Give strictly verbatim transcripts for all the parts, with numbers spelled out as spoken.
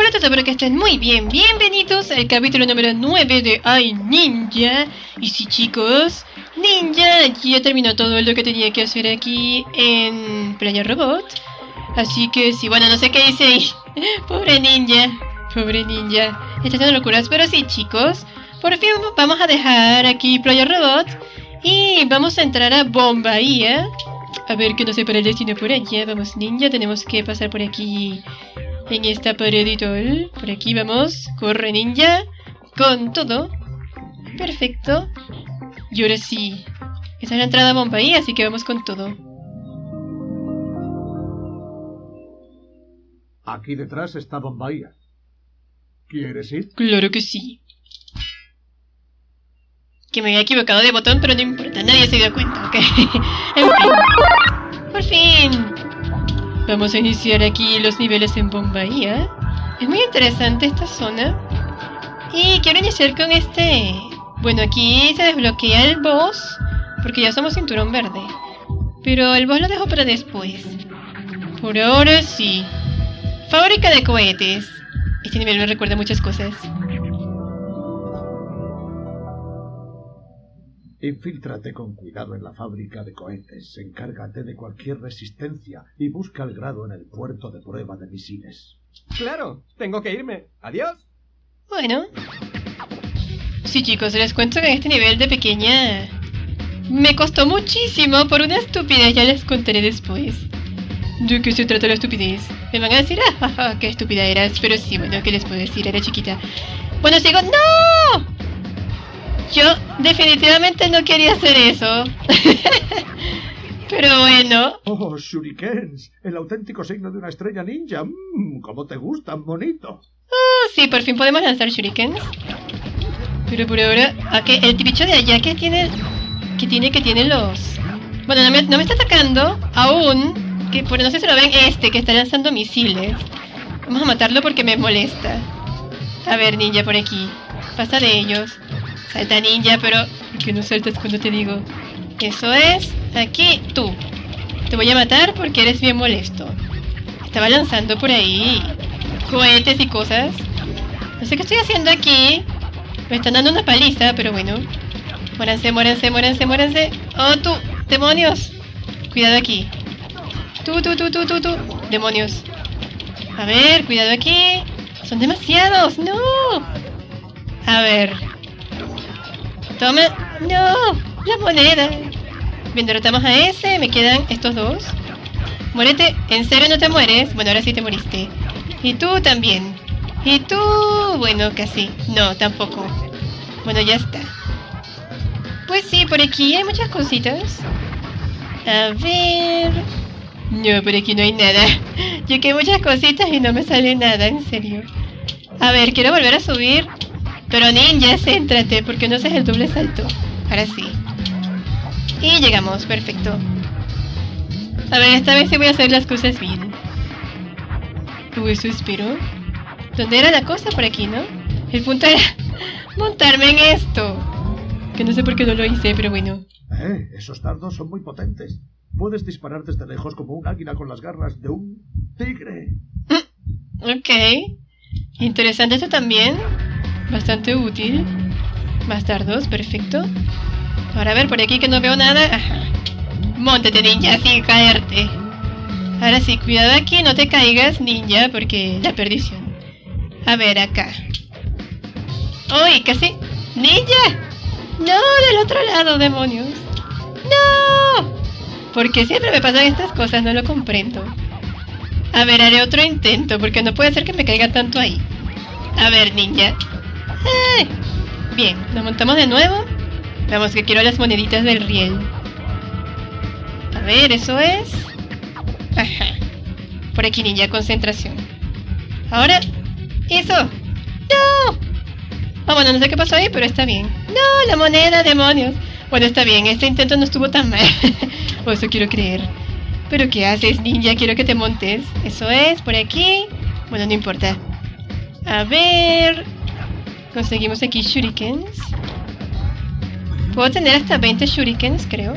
a todos, espero que estén muy bien. Bienvenidos al capítulo número nueve de iNinja. Y sí, chicos, Ninja ya terminó todo lo que tenía que hacer aquí en Playa Robot. Así que sí, bueno, no sé qué hice ahí. Pobre Ninja, pobre Ninja. Está haciendo locuras, pero sí, chicos, por fin vamos a dejar aquí Playa Robot y vamos a entrar a Bombahía. A ver que no se para el destino por allá. Vamos, Ninja, tenemos que pasar por aquí en esta pared y todo. Por aquí vamos. Corre, Ninja. Con todo. Perfecto. Y ahora sí. Esa es la entrada a Bombahía, así que vamos con todo. Aquí detrás está Bombahía. ¿Quieres ir? Claro que sí. Que me había equivocado de botón, pero no importa, nadie se dio cuenta, ok. En fin. Por fin. Vamos a iniciar aquí los niveles en Bombahía. Es muy interesante esta zona. Y quiero iniciar con este... Bueno, aquí se desbloquea el boss, porque ya somos cinturón verde. Pero el boss lo dejo para después. Por ahora sí. Fábrica de cohetes. Este nivel me recuerda muchas cosas. Infíltrate con cuidado en la fábrica de cohetes, encárgate de cualquier resistencia y busca el grado en el puerto de prueba de misiles. Claro, tengo que irme. Adiós. Bueno. Sí, chicos, les cuento que en este nivel de pequeña me costó muchísimo por una estupidez, ya les contaré después. ¿De qué se trata la estupidez? Me van a decir, ah, jaja, qué estúpida eras, pero sí, bueno, ¿qué les puedo decir? Era chiquita. Bueno, sigo... ¡No! Yo definitivamente no quería hacer eso. Pero bueno. ¡Oh, shurikens! El auténtico signo de una estrella ninja. Mmm, ¿cómo te gustan, bonito? Oh, sí, por fin podemos lanzar shurikens. Pero por ahora... ¿A qué? El bicho de allá que tiene... Que tiene, que tiene los... Bueno, no me, no me está atacando aún. Que por no sé si lo ven, este que está lanzando misiles. Vamos a matarlo porque me molesta. A ver, Ninja, por aquí. Pasa de ellos. Salta, Ninja, pero... ¿por qué no saltas cuando te digo? Eso es... Aquí, tú. Te voy a matar porque eres bien molesto. Estaba lanzando por ahí cohetes y cosas. No sé qué estoy haciendo aquí. Me están dando una paliza, pero bueno. Muéranse, muéranse, muéranse, muéranse. ¡Oh, tú! ¡Demonios! Cuidado aquí. Tú, tú, tú, tú, tú, tú. Demonios. A ver, cuidado aquí. Son demasiados. ¡No! A ver... Toma. ¡No! La moneda. Bien, derrotamos a ese. Me quedan estos dos. Muérete. ¿En serio no te mueres? Bueno, ahora sí te moriste. Y tú también. Y tú... Bueno, casi. No, tampoco. Bueno, ya está. Pues sí, por aquí hay muchas cositas. A ver... No, por aquí no hay nada. Yo que muchas cositas y no me sale nada, en serio. A ver, quiero volver a subir... Pero Ninja, céntrate, porque no haces el doble salto. Ahora sí. Y llegamos, perfecto. A ver, esta vez sí voy a hacer las cosas bien. Uy, eso espero. ¿Dónde era la cosa? Por aquí, ¿no? El punto era montarme en esto. Que no sé por qué no lo hice, pero bueno. Eh, esos dardos son muy potentes. Puedes disparar desde lejos como un águila con las garras de un tigre. Ok. Interesante esto también. Bastante útil. Más dardos, perfecto. Ahora a ver, por aquí que no veo nada. Ajá. Móntate, Ninja, sin caerte. Ahora sí, cuidado aquí, no te caigas, Ninja, porque la perdición. A ver, acá. ¡Uy, casi! ¡Ninja! ¡No, del otro lado, demonios! ¡No! Porque siempre me pasan estas cosas, no lo comprendo. A ver, haré otro intento, porque no puede ser que me caiga tanto ahí. A ver, Ninja. ¡Ay! Bien, nos montamos de nuevo. Vamos, que quiero las moneditas del riel. A ver, eso es... Ajá. Por aquí, Ninja, concentración. Ahora... ¡Eso! ¡No! Ah, bueno, no sé qué pasó ahí, pero está bien. ¡No! ¡La moneda, demonios! Bueno, está bien, este intento no estuvo tan mal. O eso quiero creer. ¿Pero qué haces, Ninja? Quiero que te montes. Eso es, por aquí... Bueno, no importa. A ver... Conseguimos aquí shurikens. Puedo tener hasta veinte shurikens, creo.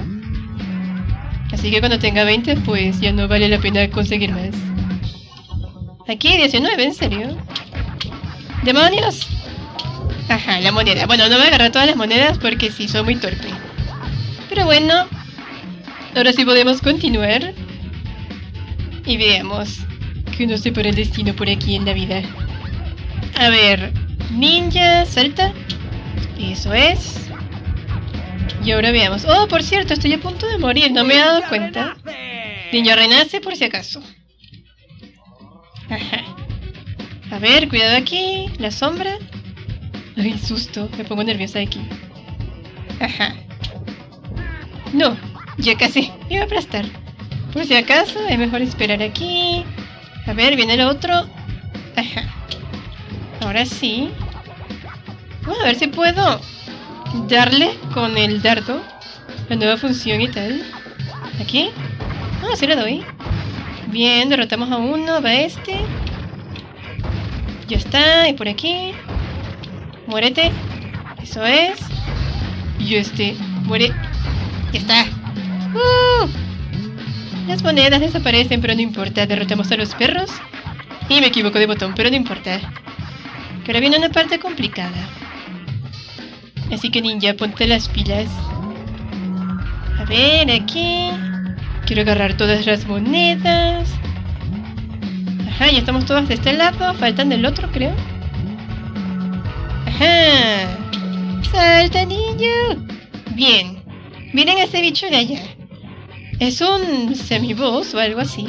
Así que cuando tenga veinte, pues ya no vale la pena conseguir más. Aquí diecinueve, ¿en serio? ¡Demonios! Ajá, la moneda. Bueno, no me agarré todas las monedas porque sí, soy muy torpe. Pero bueno, ahora sí podemos continuar. Y veamos que nos separa el destino por aquí en la vida. A ver, ninja, salta. Eso es. Y ahora veamos. Oh, por cierto, estoy a punto de morir, no me he dado cuenta. Ninja renace por si acaso. Ajá. A ver, cuidado aquí, la sombra. Ay, susto, me pongo nerviosa aquí. Ajá. No, ya casi, me iba a aplastar. Por si acaso, es mejor esperar aquí. A ver, viene el otro. Ajá. Ahora sí. Vamos a ver si puedo darle con el dardo la nueva función y tal. Aquí. Ah, sí le doy. Bien, derrotamos a uno, va este. Ya está, y por aquí. Muérete. Eso es. Y este, muere. Ya está. Uh, las monedas desaparecen, pero no importa. Derrotamos a los perros. Y me equivoco de botón, pero no importa. Que ahora viene una parte complicada. Así que ninja, ponte las pilas. A ver, aquí. Quiero agarrar todas las monedas. Ajá, ya estamos todos de este lado. Faltan del otro, creo. Ajá. ¡Salta, niño! Bien. Miren a ese bicho de allá. Es un semiboss o algo así.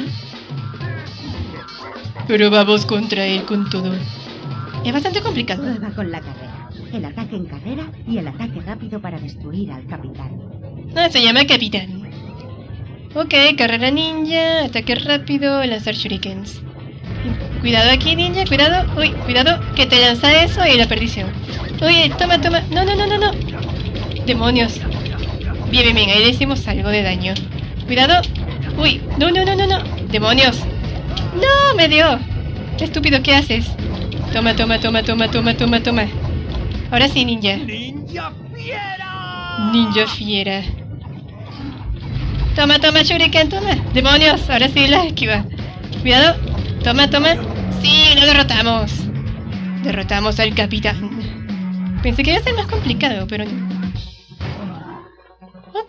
Pero vamos contra él con todo. Es bastante complicado. Prueba con la carrera. El ataque en carrera y el ataque rápido para destruir al capitán. Ah, se llama capitán. Ok, carrera ninja, ataque rápido, lanzar shurikens. Cuidado aquí, ninja, cuidado. Uy, cuidado, que te lanza eso y la perdición. Uy, toma, toma. No, no, no, no, no. Demonios. Bien, bien, bien, ahí le hicimos algo de daño. Cuidado. Uy, no, no, no, no, no. Demonios. No, me dio. Estúpido, ¿qué haces? Toma, toma, toma, toma, toma, toma, toma. Ahora sí, ninja. ¡Ninja fiera! Ninja fiera. Toma, toma, shuriken, toma. Demonios, ahora sí la esquiva. Cuidado. Toma, toma. Sí, lo derrotamos. Derrotamos al capitán. Pensé que iba a ser más complicado, pero no. Ok.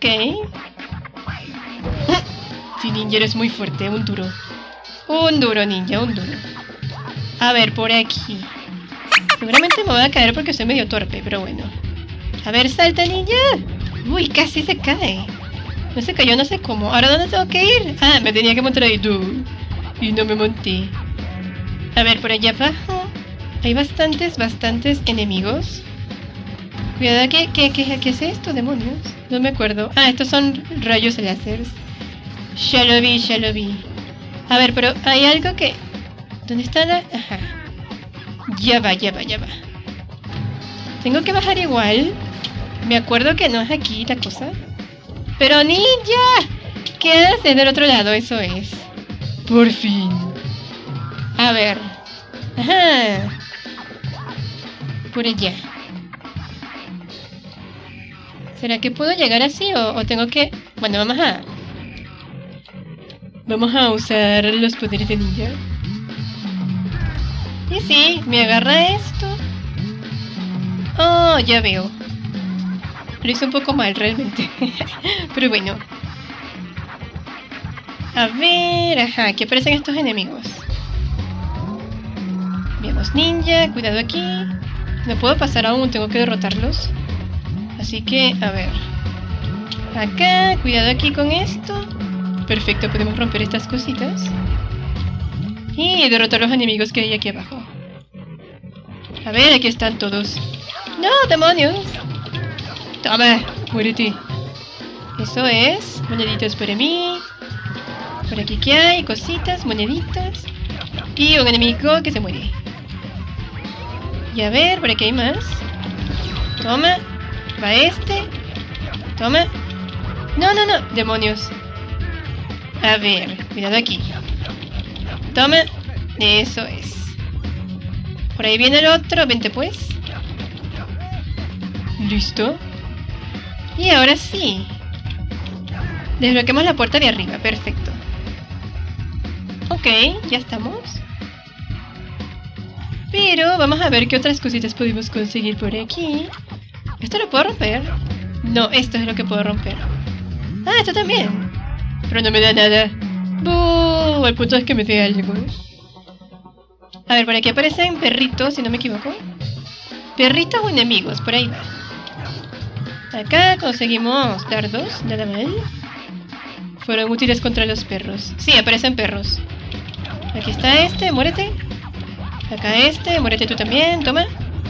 Sí, ninja, eres muy fuerte, un duro. Un duro, ninja, un duro. A ver, por aquí. Seguramente me voy a caer porque soy medio torpe, pero bueno. A ver, salta, ninja. Uy, casi se cae. No se cayó, no sé cómo. ¿Ahora dónde tengo que ir? Ah, me tenía que montar ahí tú. Y no me monté. A ver, por allá abajo hay bastantes, bastantes enemigos. Cuidado, ¿qué, qué, qué, qué es esto, demonios? No me acuerdo. Ah, estos son rayos láseres. Ya lo vi, ya lo vi. A ver, pero hay algo que... ¿Dónde está la...? Ajá. Ya va, ya va, ya va. Tengo que bajar igual. Me acuerdo que no es aquí la cosa. ¡Pero ninja! ¿Qué haces del otro lado? Eso es. Por fin. A ver. Ajá. Por allá. ¿Será que puedo llegar así o, o tengo que...? Bueno, vamos a... Vamos a usar los poderes de ninja. Y sí, me agarra esto. Oh, ya veo. Lo hice un poco mal realmente. Pero bueno. A ver, ajá, aquí aparecen estos enemigos. Veamos, ninja, cuidado aquí. No puedo pasar aún, tengo que derrotarlos. Así que, a ver. Acá, cuidado aquí con esto. Perfecto, podemos romper estas cositas. Y derrotar los enemigos que hay aquí abajo. A ver, aquí están todos. ¡No, demonios! Toma, muérete. Eso es. Moneditas para mí. Por aquí que hay, cositas, moneditas. Y un enemigo que se muere. Y a ver, por aquí hay más. Toma. Va este. Toma. No, no, no. Demonios. A ver, cuidado aquí. Toma. Eso es. Por ahí viene el otro. Vente pues. Listo. Y ahora sí. Desbloqueamos la puerta de arriba. Perfecto. Ok, ya estamos. Pero vamos a ver qué otras cositas podemos conseguir por aquí. ¿Esto lo puedo romper? No, esto es lo que puedo romper. Ah, esto también. Pero no me da nada. ¡Buu! El punto es que me dé algo. A ver, por aquí aparecen perritos, si no me equivoco. Perritos o enemigos, por ahí va. Acá conseguimos dardos, nada mal. Fueron útiles contra los perros. Sí, aparecen perros. Aquí está este, muérete. Acá este, muérete tú también, toma.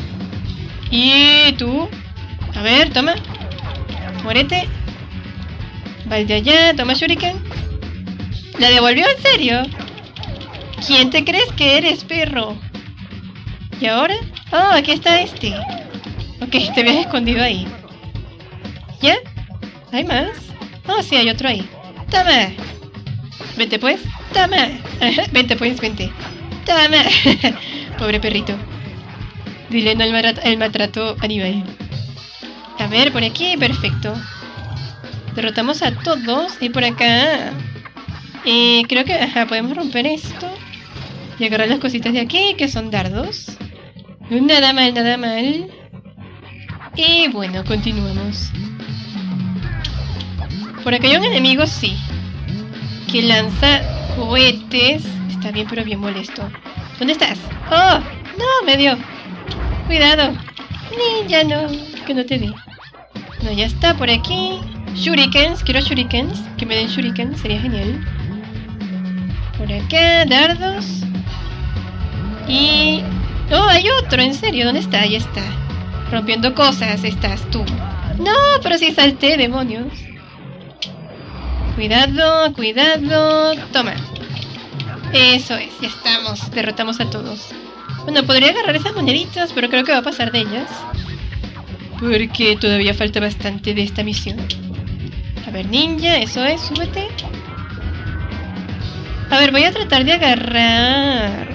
Y tú. A ver, toma. Muérete. Va de allá, toma shuriken. ¿La devolvió en serio? ¿Quién te crees que eres, perro? ¿Y ahora? Oh, aquí está este. Ok, te habías escondido ahí. ¿Ya? ¿Hay más? Oh, sí, hay otro ahí. ¡Toma! Vente pues. ¡Toma! Vente pues, vente. ¡Toma! Pobre perrito. Dile no al maltrato, el maltrato animal. A ver, por aquí, perfecto. Derrotamos a todos. Y por acá... Eh, creo que ajá, podemos romper esto. Y agarrar las cositas de aquí, que son dardos. Nada mal, nada mal. Y bueno, continuamos. Por acá hay un enemigo, sí. Que lanza cohetes. Está bien, pero bien molesto. ¿Dónde estás? ¡Oh! No, me dio. Cuidado. Ninja, no. Que no te di. No, ya está por aquí. Shurikens. Quiero shurikens. Que me den shurikens. Sería genial. Por acá, dardos. Y... ¡oh, hay otro! ¿En serio? ¿Dónde está? Ahí está. Rompiendo cosas estás tú. ¡No! Pero si salté, demonios. Cuidado, cuidado. Toma. Eso es, ya estamos. Derrotamos a todos. Bueno, podría agarrar esas moneditas, pero creo que va a pasar de ellas. Porque todavía falta bastante de esta misión. A ver, ninja, eso es, súbete. A ver, voy a tratar de agarrar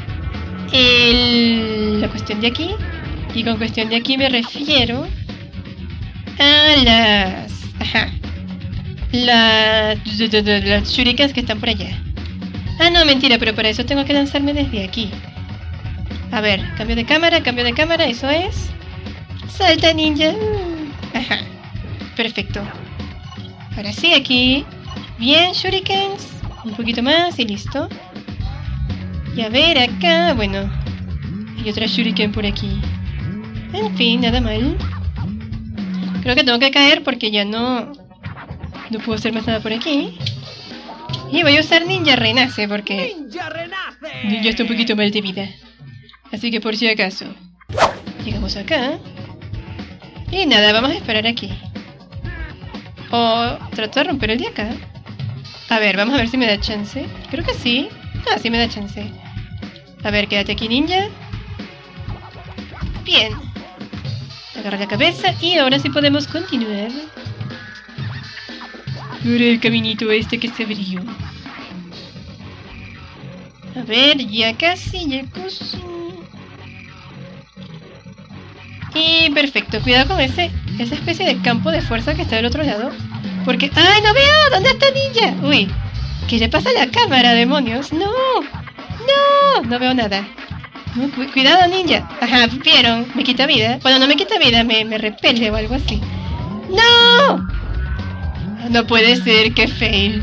el... la cuestión de aquí. Y con cuestión de aquí me refiero a las... ajá. Las... las shurikens que están por allá. Ah, no, mentira, pero para eso tengo que lanzarme desde aquí. A ver, cambio de cámara, cambio de cámara, eso es. Salta, ninja. Ajá. Perfecto. Ahora sí, aquí. Bien, shurikens. Un poquito más y listo. Y a ver, acá, bueno. Hay otra shuriken por aquí. En fin, nada mal. Creo que tengo que caer porque ya no... no puedo hacer más nada por aquí. Y voy a usar Ninja Renace porque... ¡Ninja Renace! Ninja está un poquito mal de vida. Así que por si acaso. Llegamos acá. Y nada, vamos a esperar aquí. O trato de romper el de acá. A ver, vamos a ver si me da chance. Creo que sí. Ah, sí me da chance. A ver, quédate aquí, ninja. Bien. Agarra la cabeza y ahora sí podemos continuar. Por el caminito este que se abrió. A ver, ya casi, ya casi. Y perfecto, cuidado con ese, esa especie de campo de fuerza que está del otro lado. Porque... ¡ay, no veo! ¿Dónde está ninja? Uy, ¿qué le pasa a la cámara, demonios? ¡No! ¡No! No veo nada. No, cu cuidado, ninja. Ajá, vieron, me quita vida. Bueno, no me quita vida, me, me repele o algo así. ¡No! No puede ser, qué fail.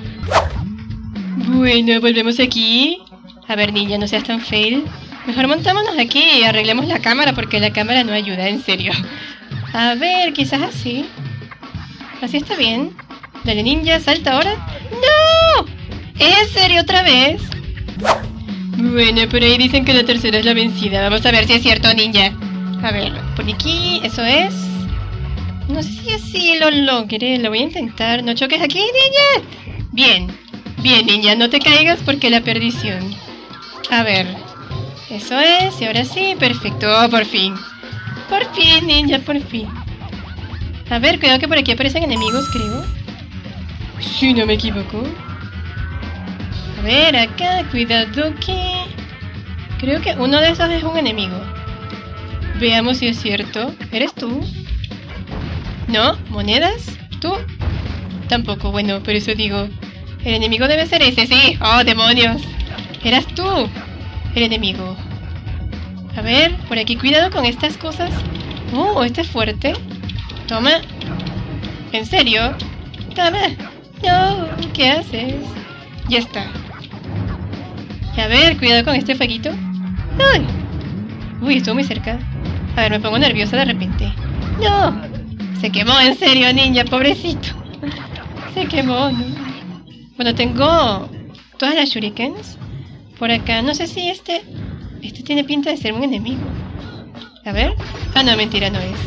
Bueno, volvemos aquí. A ver, ninja, no seas tan fail. Mejor montámonos aquí y arreglemos la cámara porque la cámara no ayuda, en serio. A ver, quizás así. Así está bien. Dale, ninja, salta ahora. ¡No! ¿En serio otra vez? Bueno, por ahí dicen que la tercera es la vencida. Vamos a ver si es cierto, ninja. A ver, por aquí, eso es. No sé si así lo logré. Lo voy a intentar. No choques aquí, ninja. Bien. Bien, ninja, no te caigas porque la perdición. A ver. Eso es, y ahora sí, perfecto, oh, por fin. Por fin, ninja, por fin. A ver, cuidado que por aquí aparecen enemigos, creo. Si no me equivoco. A ver, acá, cuidado que... creo que uno de esos es un enemigo. Veamos si es cierto. ¿Eres tú? ¿No? ¿Monedas? ¿Tú? Tampoco, bueno, por eso digo... el enemigo debe ser ese, sí. ¡Oh, demonios! Eras tú el enemigo. A ver, por aquí, cuidado con estas cosas. Oh, este es fuerte. Toma. ¿En serio? Toma. No, ¿qué haces? Ya está. A ver, cuidado con este fueguito. ¡Ay! Uy, estuvo muy cerca. A ver, me pongo nerviosa de repente. ¡No! Se quemó, en serio, ninja, pobrecito. Se quemó, ¿no? Bueno, tengo todas las shurikens. Por acá, no sé si este... Este tiene pinta de ser un enemigo. A ver. Ah, no, mentira, no es.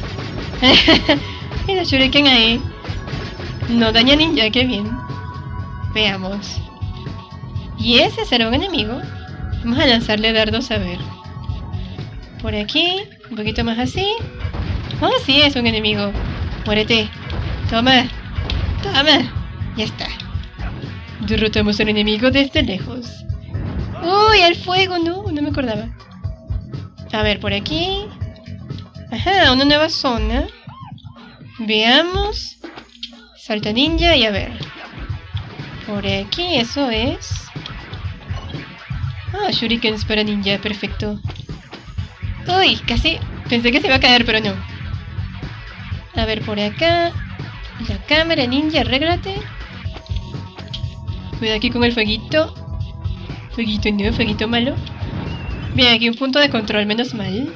Y la shuriken ahí. No daña ninja, qué bien. Veamos. ¿Y ese será un enemigo? Vamos a lanzarle dardos a ver. Por aquí, un poquito más así. Oh, sí, es un enemigo. Muérete. Toma. Toma. Ya está. Derrotamos al enemigo desde lejos. ¡Uy, el fuego! No, no me acordaba. A ver, por aquí. Ajá, una nueva zona. Veamos. Salta ninja y a ver. Por aquí, eso es. Ah, shurikens para ninja, perfecto. Uy, casi pensé que se iba a caer, pero no. A ver, por acá. La cámara ninja, arréglate. Cuidado aquí con el fueguito. Fueguito no, fueguito malo. Bien, aquí un punto de control, menos mal.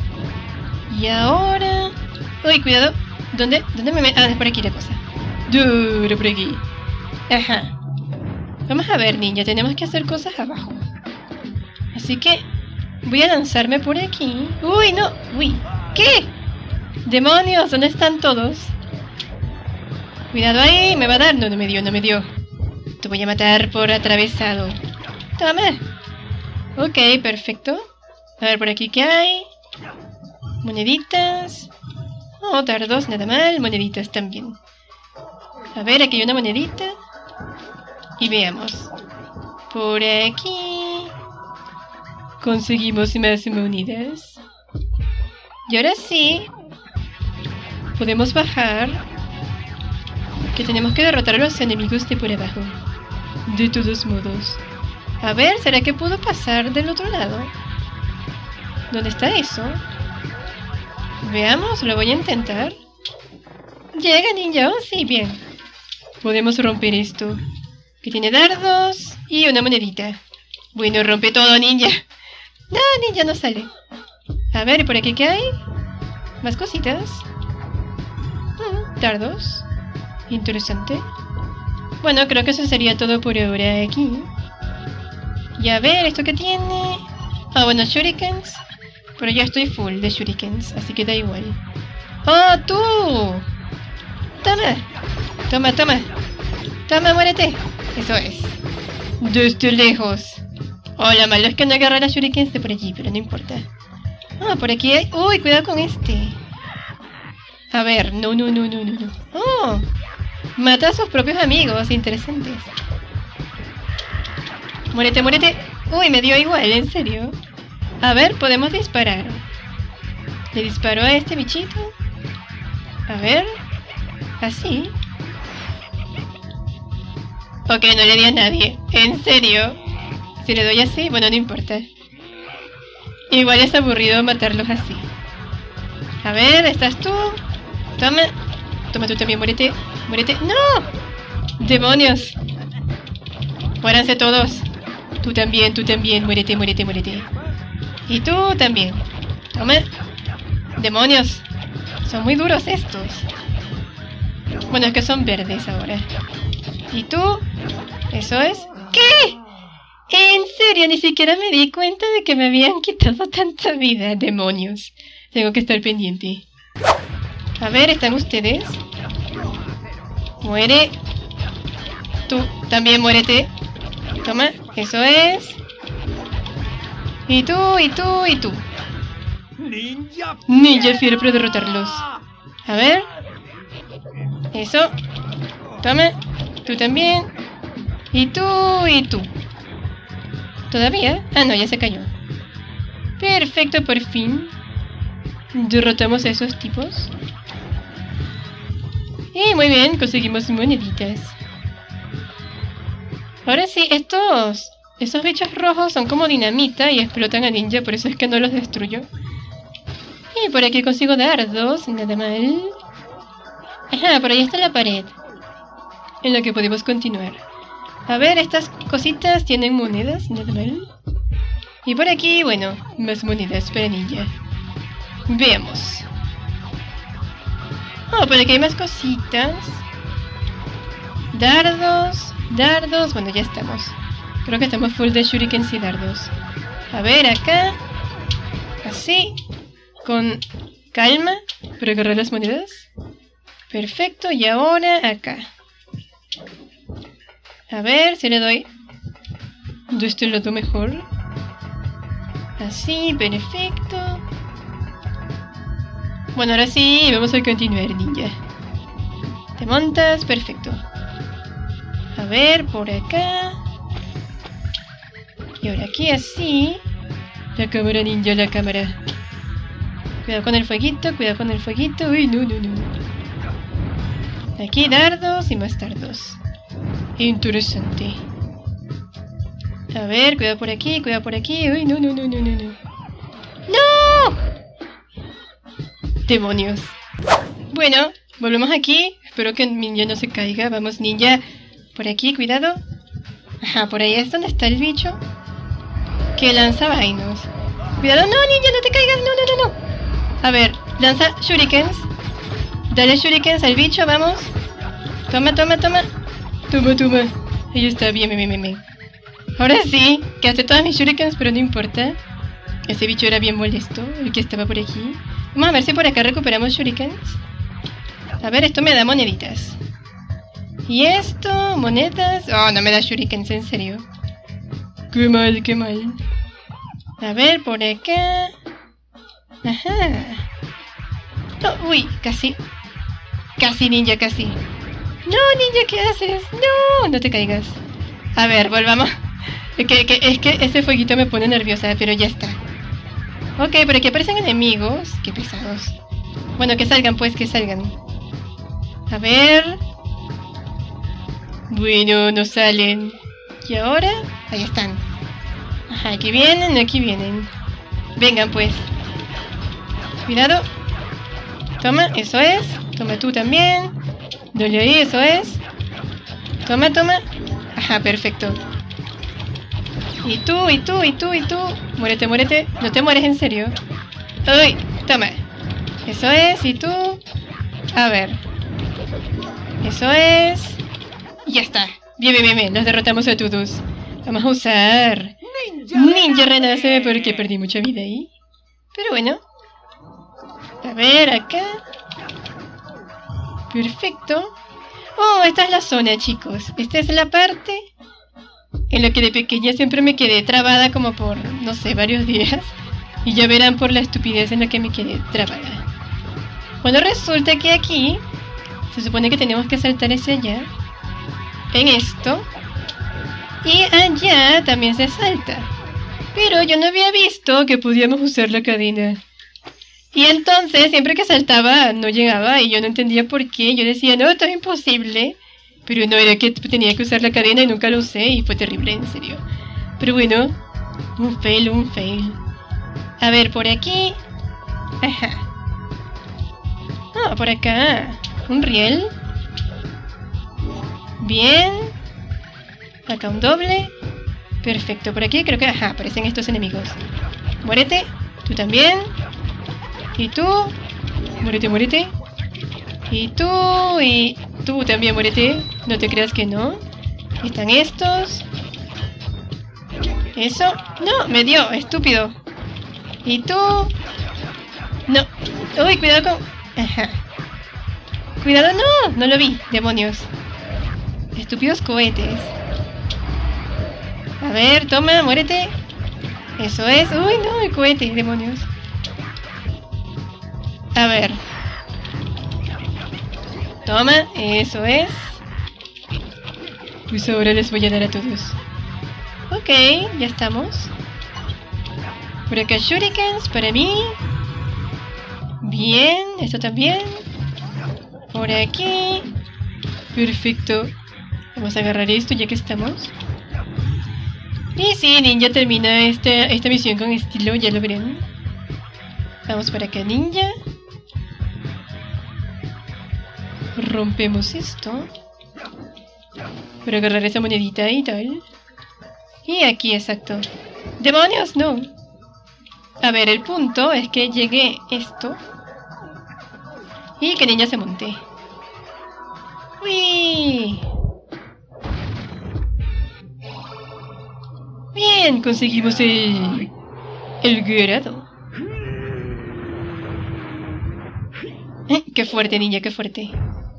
Y ahora... Uy, cuidado. ¿Dónde? ¿Dónde me meto? Ah, es por aquí la cosa. Duro por aquí. Ajá. Vamos a ver, ninja, tenemos que hacer cosas abajo. Así que voy a lanzarme por aquí. Uy, no. Uy. ¿Qué? ¡Demonios! ¿Dónde están todos? Cuidado ahí. ¿Me va a dar? No, no me dio, no me dio. Te voy a matar por atravesado. Toma. Ok, perfecto. A ver, por aquí, ¿qué hay? Moneditas. Oh, dardos, nada mal. Moneditas también. A ver, aquí hay una monedita. Y veamos. Por aquí... Conseguimos más monedas. Y ahora sí... Podemos bajar. Que tenemos que derrotar a los enemigos de por abajo. De todos modos. A ver, ¿será que puedo pasar del otro lado? ¿Dónde está eso? Veamos, lo voy a intentar. Llega, ninja. Oh, sí, bien. Podemos romper esto. Que tiene dardos y una monedita. Bueno, rompe todo, ninja. No, ninja no sale. A ver, ¿por aquí qué hay? Más cositas. Mm, dardos. Interesante. Bueno, creo que eso sería todo por ahora aquí. Y a ver, ¿esto qué tiene? Ah, bueno, shurikens. Pero ya estoy full de shurikens, así que da igual. ¡Oh, tú! ¡Toma! ¡Toma, toma! ¡Toma, muérete! Eso es. Desde lejos. Oh, lo malo es que no agarré las shurikens de por allí, pero no importa. Ah, por aquí hay... ¡Uy, cuidado con este! A ver, no, no, no, no, no, no. ¡Oh! Mata a sus propios amigos, interesantes. Muérete, muérete. Uy, me dio igual, en serio. A ver, podemos disparar. Le disparo a este bichito. A ver. Así. Ok, no le di a nadie. En serio. Si le doy así, bueno, no importa. Igual es aburrido matarlos así. A ver, ¿estás tú? Toma. Toma tú también, muérete. Muérete. ¡No! ¡Demonios! Muéranse todos. Tú también, tú también. Muérete, muérete, muérete. Y tú también. Toma. ¡Demonios! Son muy duros estos. Bueno, es que son verdes ahora. ¿Y tú? ¿Eso es? ¿Qué? En serio, ni siquiera me di cuenta de que me habían quitado tanta vida. Demonios. Tengo que estar pendiente. A ver, ¿están ustedes? Muere. Tú también muérete. Toma, eso es. Y tú, y tú, y tú. Ninja. Ninja fiero para derrotarlos. A ver. Eso. Toma. Tú también. Y tú, y tú. ¿Todavía? Ah, no, ya se cayó. Perfecto, por fin. Derrotamos a esos tipos. Y muy bien, conseguimos moneditas. Ahora sí, estos Esos bichos rojos son como dinamita y explotan a ninja, por eso es que no los destruyo. Y por aquí consigo dardos, nada mal. Ajá, por ahí está la pared, en la que podemos continuar. A ver, estas cositas tienen monedas, nada mal. Y por aquí, bueno, más monedas para ninja. Veamos. Oh, por aquí hay más cositas. Dardos, dardos, bueno, ya estamos. Creo que estamos full de shurikens y dardos. A ver, acá. Así. Con calma. Para agarrar las monedas. Perfecto, y ahora acá. A ver si le doy de este lado mejor. Así, perfecto. Bueno, ahora sí, vamos a continuar, ninja. Te montas, perfecto. A ver, por acá. Y ahora aquí así. La cámara, ninja, la cámara. Cuidado con el fueguito, cuidado con el fueguito. Uy, no, no, no. Aquí dardos y más dardos. Interesante. A ver, cuidado por aquí, cuidado por aquí. Uy, no, no, no, no, no, no. ¡No! Demonios. Bueno, volvemos aquí. Espero que el ninja no se caiga. Vamos, ninja. Por aquí, cuidado. Ajá, por ahí es donde está el bicho que lanza vainos. Cuidado, no, ninja, no te caigas. No, no, no, no. A ver, lanza shurikens. Dale shurikens al bicho, vamos. Toma, toma, toma. Toma, toma. Ahí está, bien, bien, bien, bien. Ahora sí, gasté todas mis shurikens, pero no importa. Ese bicho era bien molesto, el que estaba por aquí. Vamos a ver si por acá recuperamos shurikens. A ver, esto me da moneditas. Y esto, monedas. Oh, no me da shurikens, en serio. Qué mal, qué mal. A ver, por acá. Ajá. Oh, uy, casi. Casi, ninja, casi. No, ninja, ¿qué haces? No, no te caigas. A ver, volvamos. Es que, que, es que ese fueguito me pone nerviosa, pero ya está. Ok, por aquí aparecen enemigos. Qué pesados. Bueno, que salgan pues, que salgan. A ver. Bueno, no salen. ¿Y ahora? Ahí están. Ajá, aquí vienen, aquí vienen. Vengan pues. Cuidado. Toma, eso es. Toma tú también. Dale ahí, eso es. Toma, toma. Ajá, perfecto. Y tú, y tú, y tú, y tú. Muérete, muérete. No te mueres, en serio. Uy, toma. Eso es, y tú. A ver. Eso es. Y ya está. Bien, bien, bien, bien. Los derrotamos a todos. Vamos a usar Ninja, Ninja Renace, porque perdí mucha vida ahí. Pero bueno. A ver, acá. Perfecto. Oh, esta es la zona, chicos. Esta es la parte en la que de pequeña siempre me quedé trabada como por, no sé, varios días. Y ya verán por la estupidez en la que me quedé trabada. Bueno, resulta que aquí se supone que tenemos que saltar hacia allá. En esto. Y allá también se salta. Pero yo no había visto que podíamos usar la cadena. Y entonces, siempre que saltaba, no llegaba. Y yo no entendía por qué. Yo decía, no, esto es imposible. Pero no, era que tenía que usar la cadena y nunca lo usé. Y fue terrible, en serio. Pero bueno, un fail, un fail. A ver, por aquí. Ajá. Ah, por acá. Un riel. Bien. Acá un doble. Perfecto, por aquí creo que... Ajá, aparecen estos enemigos. Muérete. Tú también. Y tú. Muérete, muérete. Y tú. Y tú también muérete. No te creas que no. Están estos. Eso. No, me dio, estúpido. Y tú. No. Uy, cuidado con... Ajá. Cuidado, no. No lo vi, demonios. Estúpidos cohetes. A ver, toma, muérete. Eso es. Uy, no, el cohete, demonios. A ver. Toma, eso es. Pues ahora les voy a dar a todos. Ok, ya estamos. Por acá shurikens para mí. Bien, esto también. Por aquí. Perfecto. Vamos a agarrar esto ya que estamos. Y sí, Ninja termina esta, esta misión con estilo, ya lo verán. Vamos para acá, Ninja. Rompemos esto. Para agarrar esa monedita y tal. Y aquí, exacto. ¡Demonios! No. A ver, el punto es que llegue esto. Y que Ninja se monte. ¡Uy! Bien, conseguimos el... el grado. Eh, ¡Qué fuerte, Ninja, qué fuerte!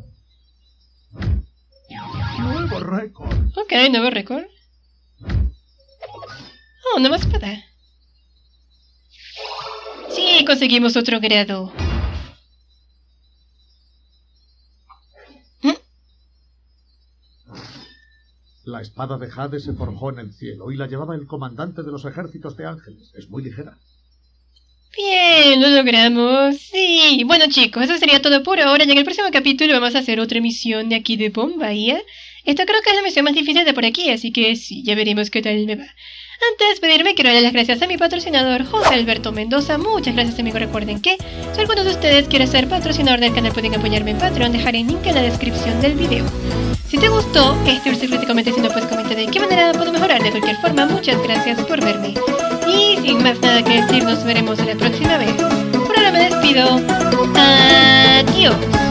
Nuevo récord. Ok, nuevo récord. Oh, nueva espada. Sí, conseguimos otro grado. ¿Mm? La espada de Hades se forjó en el cielo y la llevaba el comandante de los ejércitos de ángeles. Es muy ligera. Bien, lo logramos. Sí. Bueno, chicos, eso sería todo por ahora. Y en el próximo capítulo vamos a hacer otra misión de aquí de Bombahía. Esta creo que es la misión más difícil de por aquí, así que sí, ya veremos qué tal me va. Antes de despedirme, quiero darle las gracias a mi patrocinador, José Alberto Mendoza. Muchas gracias, amigos. Recuerden que si alguno de ustedes quiere ser patrocinador del canal, pueden apoyarme en Patreon. Dejaré el link en la descripción del video. Si te gustó este versículo, te comenta, si no, puedes comentar de qué manera puedo mejorar. De cualquier forma, muchas gracias por verme. Y sin más nada que decir, nos veremos la próxima vez. Por ahora me despido. Adiós.